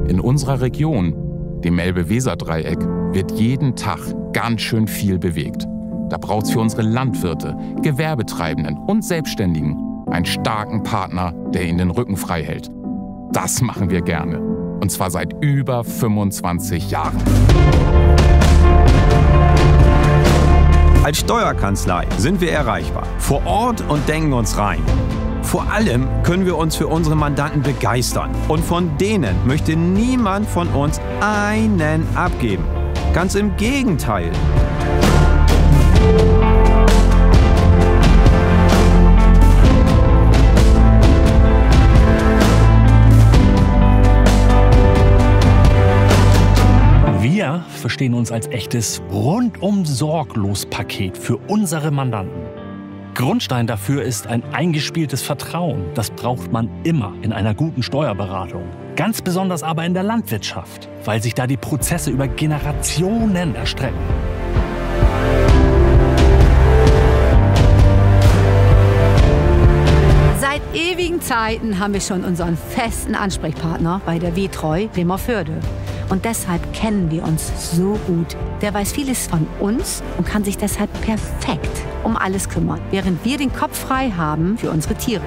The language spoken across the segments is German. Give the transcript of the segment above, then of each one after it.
In unserer Region, dem Elbe-Weser-Dreieck, wird jeden Tag ganz schön viel bewegt. Da braucht es für unsere Landwirte, Gewerbetreibenden und Selbstständigen einen starken Partner, der ihnen den Rücken frei hält. Das machen wir gerne. Und zwar seit über 25 Jahren. Als Steuerkanzlei sind wir erreichbar, vor Ort und denken uns rein. Vor allem können wir uns für unsere Mandanten begeistern. Und von denen möchte niemand von uns einen abgeben. Ganz im Gegenteil. Wir verstehen uns als echtes Rundum-Sorglos-Paket für unsere Mandanten. Grundstein dafür ist ein eingespieltes Vertrauen. Das braucht man immer in einer guten Steuerberatung. Ganz besonders aber in der Landwirtschaft, weil sich da die Prozesse über Generationen erstrecken. Seit ewigen Zeiten haben wir schon unseren festen Ansprechpartner bei der Wetreu Bremervörde. Und deshalb kennen wir uns so gut. Der weiß vieles von uns und kann sich deshalb perfekt um alles kümmern, während wir den Kopf frei haben für unsere Tiere.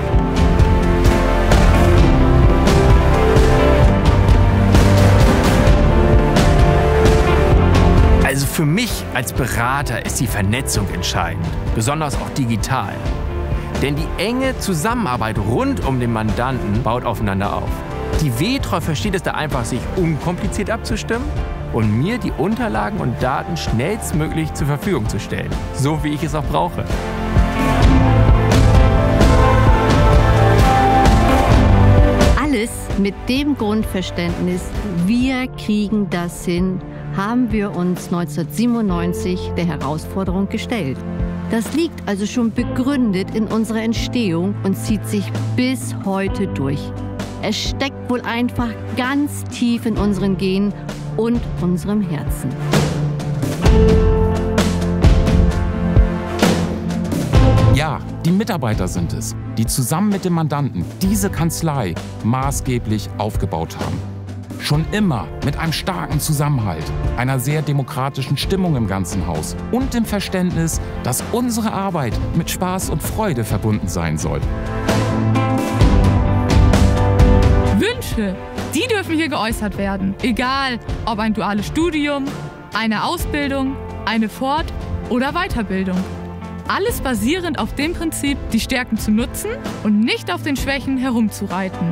Also für mich als Berater ist die Vernetzung entscheidend, besonders auch digital. Denn die enge Zusammenarbeit rund um den Mandanten baut aufeinander auf. Die Wetreu versteht es da einfach, sich unkompliziert abzustimmen und mir die Unterlagen und Daten schnellstmöglich zur Verfügung zu stellen, so wie ich es auch brauche. Alles mit dem Grundverständnis, wir kriegen das hin, haben wir uns 1997 der Herausforderung gestellt. Das liegt also schon begründet in unserer Entstehung und zieht sich bis heute durch. Es steckt wohl einfach ganz tief in unseren Genen und unserem Herzen. Ja, die Mitarbeiter sind es, die zusammen mit dem Mandanten diese Kanzlei maßgeblich aufgebaut haben. Schon immer mit einem starken Zusammenhalt, einer sehr demokratischen Stimmung im ganzen Haus und dem Verständnis, dass unsere Arbeit mit Spaß und Freude verbunden sein soll. Wünsche, die dürfen hier geäußert werden. Egal, ob ein duales Studium, eine Ausbildung, eine Fort- oder Weiterbildung. Alles basierend auf dem Prinzip, die Stärken zu nutzen und nicht auf den Schwächen herumzureiten.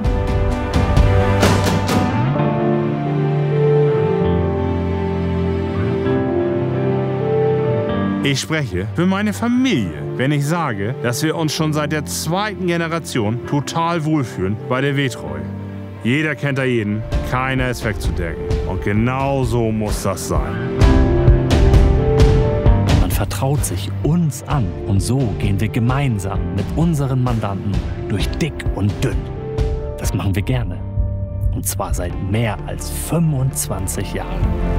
Ich spreche für meine Familie, wenn ich sage, dass wir uns schon seit der 2. Generation total wohlfühlen bei der Wetreu. Jeder kennt da jeden, keiner ist wegzudenken. Und genau so muss das sein. Man vertraut sich uns an und so gehen wir gemeinsam mit unseren Mandanten durch dick und dünn. Das machen wir gerne. Und zwar seit mehr als 25 Jahren.